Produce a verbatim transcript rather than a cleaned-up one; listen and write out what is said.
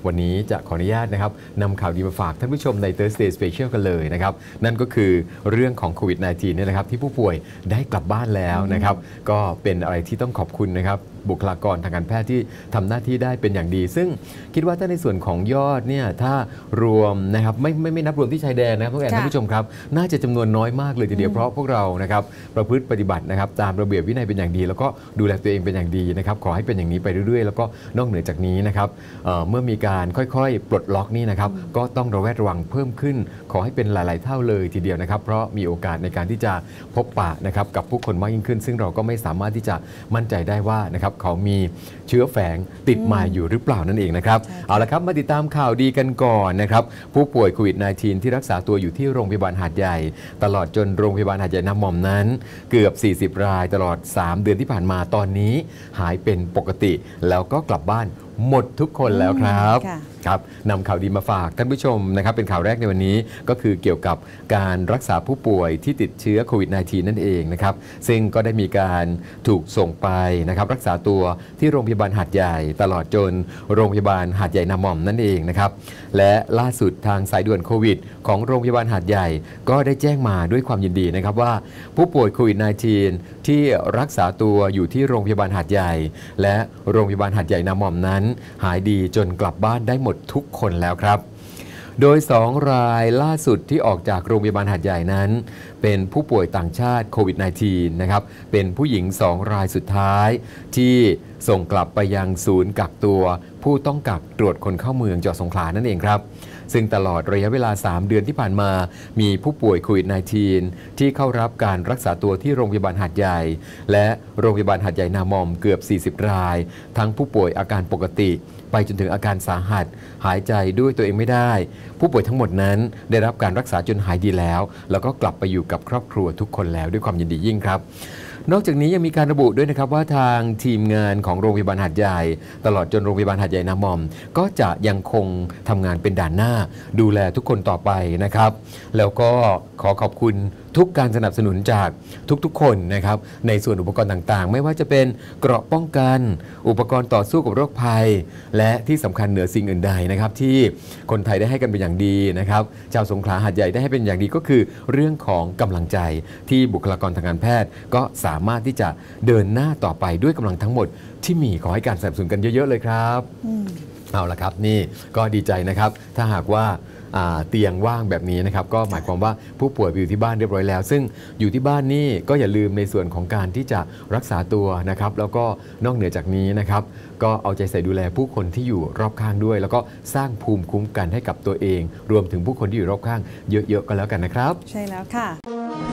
วันนี้จะขออนุญาตนะครับนำข่าวดีมาฝากท่านผู้ชมใน Thursday Special กันเลยนะครับนั่นก็คือเรื่องของโควิด สิบเก้า เนี่ยนะครับที่ผู้ป่วยได้กลับบ้านแล้วนะครับก็เป็นอะไรที่ต้องขอบคุณนะครับบุคลากรทางการแพทย์ที่ทำหน้าที่ได้เป็นอย่างดี ซึ่งคิดว่าถ้าในส่วนของยอดเนี่ยถ้ารวมนะครับไม่ไม่ไม่นับรวมที่ชายแดนนะครับท่านผู้ชมครับน่าจะจำนวนน้อยมากเลยทีเดียวเพราะพวกเรานะครับประพฤติปฏิบัตินะครับตามระเบียบวินัยเป็นอย่างดีแล้วก็ดูแลตัวเองเป็นอย่างดีนะครับขอให้เป็นอย่างนี้ไปเรื่อยๆแล้วก็นอกเหนือจากนี้นะครับ เ, เมื่อมีการค่อยๆปลดล็อกนี่นะครับก็ต้องระแวดระวังเพิ่มขึ้นขอให้เป็นหลายๆเท่าเลยทีเดียวนะครับเพราะมีโอกาสในการที่จะพบปะนะครับกับผู้คนมากยิ่งขึ้นซึ่งเราก็ไม่สามารถที่จะมั่นใจได้ว่านะครับเขามีเชื้อแฝงติดมาอยู่หรือเปล่านั่นเองนะครับเอาละครับมาติดตามข่าวดีกันก่อนนะครับผู้ป่วยโควิด สิบเก้า ที่รักษาตัวอยู่ที่โรงพยาบาลหาดใหญ่ตลอดจนโรงพยาบาลหาดใหญ่น้ำหม่อมนั้นเกือบสี่สิบรายตลอดสามเดือนที่ผ่านมาตอนนี้หายเป็นปกติแล้วก็กลับบ้านหมดทุกคนแล้วครับครับนำข่าวดีมาฝากท่านผู้ชมนะครับเป็นข่าวแรกในวันนี้ก็คือเกี่ยวกับการรักษาผู้ป่วยที่ติดเชื้อโควิด สิบเก้า นั่นเองนะครับซึ่งก็ได้มีการถูกส่งไปนะครับรักษาตัวที่โรงพยาบาลหาดใหญ่ตลอดจนโรงพยาบาลหาดใหญ่น้ำหม่อมนั่นเองนะครับและล่าสุดทางสายด่วนโควิดของโรงพยาบาลหาดใหญ่ก็ได้แจ้งมาด้วยความยินดีนะครับว่าผู้ป่วยโควิด สิบเก้า ที่รักษาตัวอยู่ที่โรงพยาบาลหาดใหญ่และโรงพยาบาลหาดใหญ่น้ำหม่อมนั้นหายดีจนกลับบ้านได้หมดทุกคนแล้วครับโดยสองรายล่าสุดที่ออกจากโรงพยาบาลหาดใหญ่นั้นเป็นผู้ป่วยต่างชาติโควิด สิบเก้า นะครับเป็นผู้หญิงสองรายสุดท้ายที่ส่งกลับไปยังศูนย์กักตัวผู้ต้องกักตรวจคนเข้าเมืองจังหวัดสงขลานั่นเองครับซึ่งตลอดระยะเวลาสามเดือนที่ผ่านมามีผู้ป่วยโควิด สิบเก้า ที่เข้ารับการรักษาตัวที่โรงพยาบาลหาดใหญ่และโรงพยาบาลหาดใหญ่นาม่อมเกือบสี่สิบรายทั้งผู้ป่วยอาการปกติไปจนถึงอาการสาหัสหายใจด้วยตัวเองไม่ได้ผู้ป่วยทั้งหมดนั้นได้รับการรักษาจนหายดีแล้วแล้วก็กลับไปอยู่กับครอบครัวทุกคนแล้วด้วยความยินดียิ่งครับนอกจากนี้ยังมีการระบุด้วยนะครับว่าทางทีมงานของโรงพยาบาลหาดใหญ่ตลอดจนโรงพยาบาลหาดใหญ่นาม่อมก็จะยังคงทำงานเป็นด่านหน้าดูแลทุกคนต่อไปนะครับแล้วก็ขอขอบคุณทุกการสนับสนุนจากทุกๆคนนะครับในส่วนอุปกรณ์ต่างๆไม่ว่าจะเป็นเกราะป้องกันอุปกรณ์ต่อสู้กับโรคภัยและที่สำคัญเหนือสิ่งอื่นใดนะครับที่คนไทยได้ให้กันเป็นอย่างดีนะครับชาวสงขลาหาดใหญ่ได้ให้เป็นอย่างดีก็คือเรื่องของกำลังใจที่บุคลากรทางการแพทย์ก็สามารถที่จะเดินหน้าต่อไปด้วยกำลังทั้งหมดที่มีขอให้การสนับสนุนกันเยอะๆเลยครับเอาละครับนี่ก็ดีใจนะครับถ้าหากว่าเตียงว่างแบบนี้นะครับก็หมายความว่าผู้ป่วยอยู่ที่บ้านเรียบร้อยแล้วซึ่งอยู่ที่บ้านนี่ก็อย่าลืมในส่วนของการที่จะรักษาตัวนะครับแล้วก็นอกเหนือจากนี้นะครับก็เอาใจใส่ดูแลผู้คนที่อยู่รอบข้างด้วยแล้วก็สร้างภูมิคุ้มกันให้กับตัวเองรวมถึงผู้คนที่อยู่รอบข้างเยอะๆกันแล้วกันนะครับใช่แล้วค่ะ